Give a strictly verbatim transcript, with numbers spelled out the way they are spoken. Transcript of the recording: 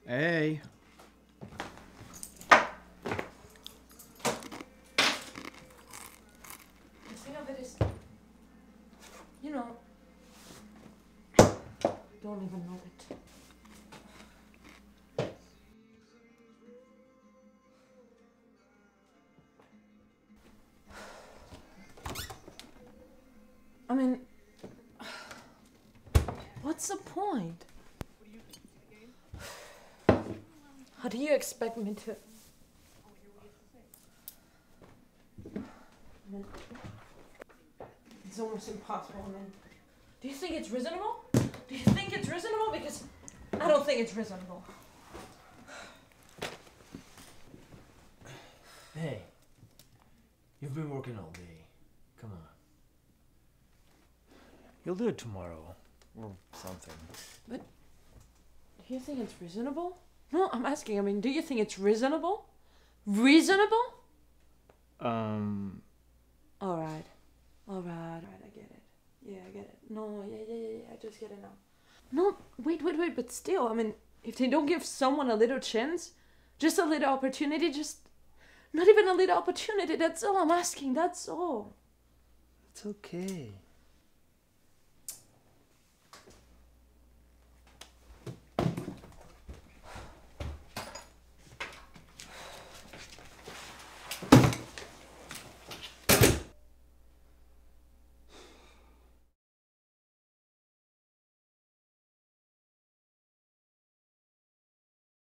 Hey. The thing of it is, you know, don't even know it. I mean, what's the point? How do you expect me to? I mean, it's almost impossible. I mean, do you think it's reasonable? Do you think it's reasonable? Because I don't think it's reasonable. Hey, you've been working all day. Come on. You'll do it tomorrow, or something. But do you think it's reasonable? No, I'm asking. I mean, do you think it's reasonable? Reasonable? Um. All right, all right, all right. I get it. Yeah, I get it. No, yeah, yeah, yeah, yeah. I just get it now. No, wait, wait, wait. But still, I mean, if they don't give someone a little chance, just a little opportunity, just not even a little opportunity. That's all I'm asking. That's all. It's okay.